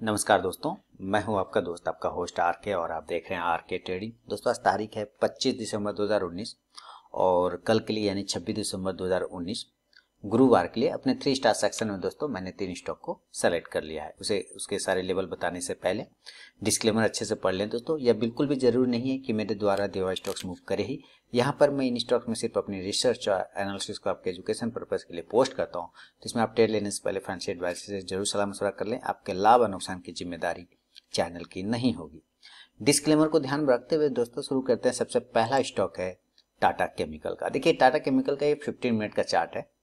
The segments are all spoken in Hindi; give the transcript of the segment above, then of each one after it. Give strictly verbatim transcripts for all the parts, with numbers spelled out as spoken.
नमस्कार दोस्तों, मैं हूं आपका दोस्त आपका होस्ट आर के और आप देख रहे हैं आर के ट्रेडिंग। दोस्तों आज तारीख है पच्चीस दिसंबर दो हज़ार उन्नीस और कल के लिए यानी छब्बीस दिसंबर दो हज़ार उन्नीस गुरुवार के लिए अपने थ्री स्टार सेक्शन में दोस्तों मैंने तीन स्टॉक को सेलेक्ट कर लिया है। उसे उसके सारे लेवल बताने से पहले डिस्क्लेमर अच्छे से पढ़ लें दोस्तों। यह बिल्कुल भी जरूरी नहीं है कि मेरे द्वारा दिए हुए स्टॉक्स मूव करे ही। यहाँ पर मैं इन स्टॉक्स में सिर्फ अपनी रिसर्च और एनालिसिस को आपके एजुकेशन पर्पज के लिए पोस्ट करता हूँ। तो इसमें आप ट्रेड लेने से पहले फाइनेंशियल एडवाइस से जरूर सलाह मशवरा कर लें। आपके लाभ और नुकसान की जिम्मेदारी चैनल की नहीं होगी। डिस्क्लेमर को ध्यान में रखते हुए दोस्तों शुरू करते हैं। सबसे पहला स्टॉक है टाटा केमिकल का। देखिए टाटा केमिकल का ये फिफ्टीन मिनट का चार्ट है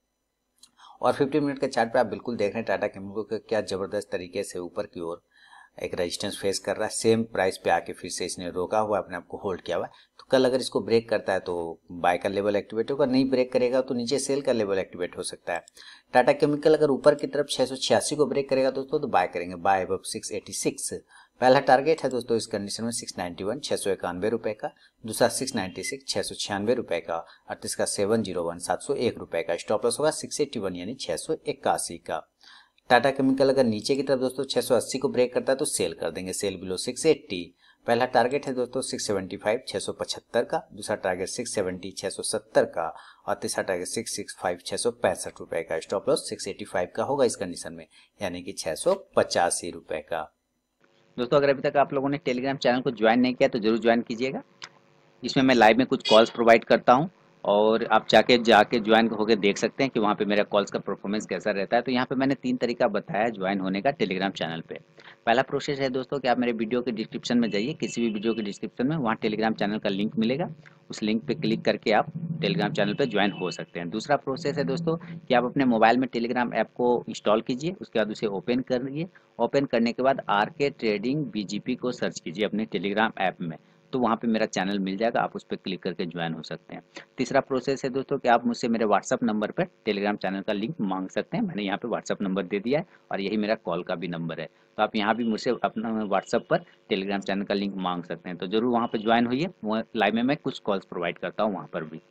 और फिफ्टीन मिनट के चार्ट पे आप बिल्कुल देख रहे हैं टाटा केमिकल को क्या जबरदस्त तरीके से ऊपर की ओर एक रेजिस्टेंस फेस कर रहा है। सेम प्राइस पे आके फिर से इसने रोका हुआ अपने आप को होल्ड किया हुआ है। तो कल अगर इसको ब्रेक करता है तो बाय का लेवल एक्टिवेट होगा, नहीं ब्रेक करेगा तो नीचे सेल का लेवल एक्टिवेट हो सकता है। टाटा केमिकल अगर ऊपर की तरफ छह सौ छियासी को ब्रेक करेगा दोस्तों तो बाय करेंगे, बाय अब सिक्स एटी सिक्स। पहला टारगेट है दोस्तों इस कंडीशन में सिक्स नाइन्टी वन छह सौ इक्यानवे रुपए का, दूसरा सिक्स नाइन्टी सिक्स छह सौ छियानवे रुपए का और तीसरा सेवन जीरो वन सात सौ एक रुपए का। स्टॉप लॉस होगा सिक्स एटी वन यानी छह सौ इक्यासी का। टाटा केमिकल अगर नीचे की तरफ दोस्तों छह सौ अस्सी को ब्रेक करता है तो सेल कर देंगे, सेल बिलो सिक्स एटी। पहला टारगेट है दोस्तों सिक्स सेवेंटी फाइव छह सौ पचहत्तर का, दूसरा टारगेट सिक्स सेवेंटी छह सौ सत्तर का और तीसरा टारगेट सिक्स सिक्स फाइव छह सौ पैंसठ रुपए का। Stop loss six eighty five का होगा इस कंडीशन में यानी कि छह सौ पचासी रुपए का। दोस्तों अगर अभी तक आप लोगों ने टेलीग्राम चैनल को ज्वाइन नहीं किया तो जरूर ज्वाइन कीजिएगा। इसमें मैं लाइव में कुछ कॉल्स प्रोवाइड करता हूं और आप जाके जाके ज्वाइन होकर देख सकते हैं कि वहां पे मेरा कॉल्स का परफॉर्मेंस कैसा रहता है। तो यहाँ पे मैंने तीन तरीका बताया ज्वाइन होने का टेलीग्राम चैनल पे। पहला प्रोसेस है दोस्तों कि आप मेरे वीडियो के डिस्क्रिप्शन में जाइए, किसी भी वीडियो के डिस्क्रिप्शन में वहाँ टेलीग्राम चैनल का लिंक मिलेगा, उस लिंक पे क्लिक करके आप टेलीग्राम चैनल पे ज्वाइन हो सकते हैं। दूसरा प्रोसेस है दोस्तों कि आप अपने मोबाइल में टेलीग्राम ऐप को इंस्टॉल कीजिए, उसके बाद उसे ओपन करिए। ओपन करने के बाद आर के ट्रेडिंग बीजीपी को सर्च कीजिए अपने टेलीग्राम ऐप में, तो वहाँ पे मेरा चैनल मिल जाएगा, आप उस पर क्लिक करके ज्वाइन हो सकते हैं। तीसरा प्रोसेस है दोस्तों कि आप मुझसे मेरे व्हाट्सअप नंबर पर टेलीग्राम चैनल का लिंक मांग सकते हैं। मैंने यहाँ पे व्हाट्सअप नंबर दे दिया है और यही मेरा कॉल का भी नंबर है। तो आप यहाँ भी मुझसे अपना व्हाट्सअप पर टेलीग्राम चैनल का लिंक मांग सकते हैं। तो जरूर वहाँ पर ज्वाइन होइए, लाइव में मैं कुछ कॉल्स प्रोवाइड करता हूँ वहाँ पर भी।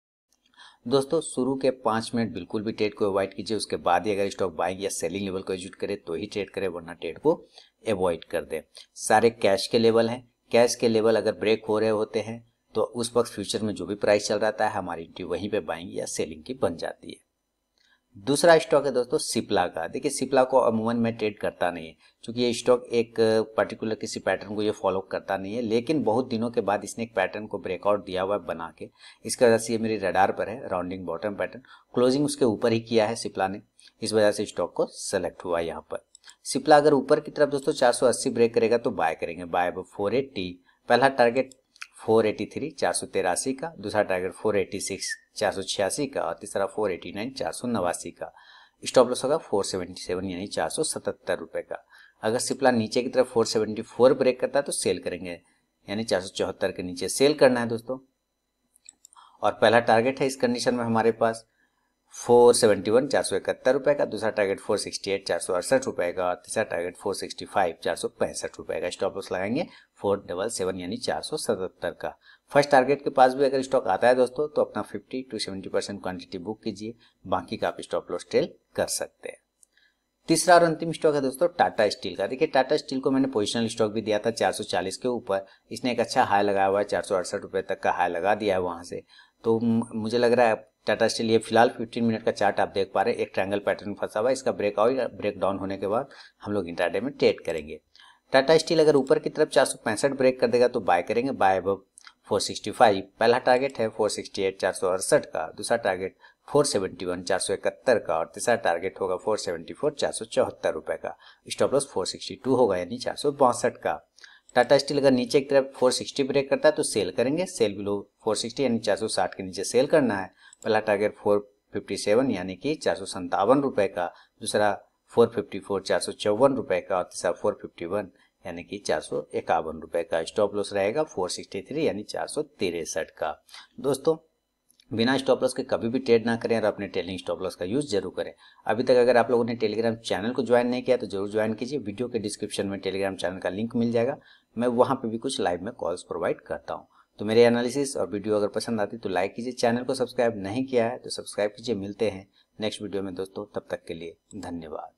दोस्तों शुरू के पाँच मिनट बिल्कुल भी ट्रेड को अवॉइड कीजिए, उसके बाद ही अगर स्टॉक बाइंग या सेलिंग लेवल को एग्जीक्यूट करे तो ही ट्रेड करें, वरना ट्रेड को अवॉइड कर दे। सारे कैश के लेवल हैं, कैश के लेवल अगर ब्रेक हो रहे होते हैं तो उस वक्त फ्यूचर में जो भी प्राइस चल रहा है हमारी एंट्री वहीं पे बाइंग या सेलिंग की बन जाती है। दूसरा स्टॉक है दोस्तों सिप्ला का। देखिए सिप्ला को अमूमन मैं ट्रेड करता नहीं है क्योंकि ये स्टॉक एक पर्टिकुलर किसी पैटर्न को ये फॉलो करता नहीं है, लेकिन बहुत दिनों के बाद इसने एक पैटर्न को ब्रेकआउट दिया हुआ है बना के। इसकी वजह से ये मेरी रडार पर है, राउंडिंग बॉटम पैटर्न, क्लोजिंग उसके ऊपर ही किया है सिप्ला ने, इस वजह से स्टॉक को सेलेक्ट हुआ यहाँ पर। सिप्ला अगर ऊपर की तरफ दोस्तों चार सौ अस्सी ब्रेक करेगा तो बाय करेंगे, बाय अब फोर एटी। पहला टारगेट फोर एटी थ्री चार सौ तिरासी का, दूसरा टारगेट फोर एटी सिक्स चार सौ छियासी का और तीसरा फोर एटी नाइन चार सौ नवासी का। स्टॉप लॉस होगा फोर सेवेंटी सेवन यानी चार सौ सतहत्तर रुपए का। अगर सिप्ला नीचे की तरफ फोर सेवेंटी फोर ब्रेक करता है तो सेल करेंगे, यानी चार सौ चौहत्तर के नीचे सेल करना है दोस्तों। और पहला टारगेट है इस कंडीशन में हमारे पास फोर सेवेंटी वन चार सौ इकहत्तर रुपए का, दूसरा टारगेट फोर सिक्सटी एट चार सौ अड़सठ रुपए का और तीसरा टारगेट फोर सिक्सटी फाइव चार सौ पैंसठ रुपए का। स्टॉप लॉस लगाएंगे फोर डबल सेवन यानी चार सौ सतहत्तर का। फर्स्ट टारगेट के पास भी अगर स्टॉक आता है दोस्तों तो अपना fifty to seventy percent quantity book कीजिए, बाकी का आप स्टॉप लॉस ट्रेल कर सकते हैं। तीसरा और अंतिम स्टॉक है दोस्तों टाटा स्टील का। देखिए टाटा स्टील को मैंने पोजिशनल स्टॉक भी दिया था चार सौ चालीस के ऊपर, इसने एक अच्छा हाई लगाया हुआ है, चार सौ अड़सठ रुपए तक का हाई लगा दिया है वहां से। तो मुझे लग रहा है टाटा स्टील ये फिलहाल फिफ्टीन मिनट का चार्ट आप देख पा रहे हैं, एक ट्रायंगल पैटर्न फंसा हुआ है, इसका ब्रेकआउट ब्रेक डाउन होने के बाद हम लोग इंट्राडे में ट्रेड करेंगे। टाटा स्टील अगर ऊपर की तरफ चार सौ पैंसठ ब्रेक कर देगा तो बाय करेंगे, बाय अब फोर सिक्सटी फाइव। पहला टारगेट है फोर सिक्सटी एट चार सौ अड़सठ का, दूसरा टारगेट फोर सेवेंटी वन चार सौ इकहत्तर का और तीसरा टारगेट होगा फोर सेवेंटी फोर चार सौ चौहत्तर रुपए का। Stop loss four sixty two होगा यानी चार सौ बासठ का। टाटा स्टील अगर नीचे की तरफ फोर सिक्सटी ब्रेक करता है तो सेल करेंगे, सेल बिलो फोर सिक्सटी यानी चार सौ साठ के नीचे सेल करना है। पहला टारगेट फोर फिफ्टी सेवन यानी कि चार सौ संतावन रुपए का, दूसरा फोर फिफ्टी फोर चार सौ चौवन रुपए का और तीसरा फोर फिफ्टी वन यानी कि चार सौ इक्यावन रुपए का। स्टॉप लॉस रहेगा फोर सिक्सटी थ्री यानी चार सौ तिरसठ का। दोस्तों बिना स्टॉप लॉस के कभी भी ट्रेड ना करें और अपने ट्रेलिंग स्टॉप लॉस का यूज जरूर करें। अभी तक अगर आप लोगों ने टेलीग्राम चैनल को ज्वाइन नहीं किया तो जरूर ज्वाइन कीजिए, वीडियो के डिस्क्रिप्शन में टेलीग्राम चैनल का लिंक मिल जाएगा, मैं वहां पे भी कुछ लाइव में कॉल्स प्रोवाइड करता हूं। तो मेरे एनालिसिस और वीडियो अगर पसंद आती तो लाइक कीजिए, चैनल को सब्सक्राइब नहीं किया है तो सब्सक्राइब कीजिए। मिलते हैं नेक्स्ट वीडियो में दोस्तों, तब तक के लिए धन्यवाद।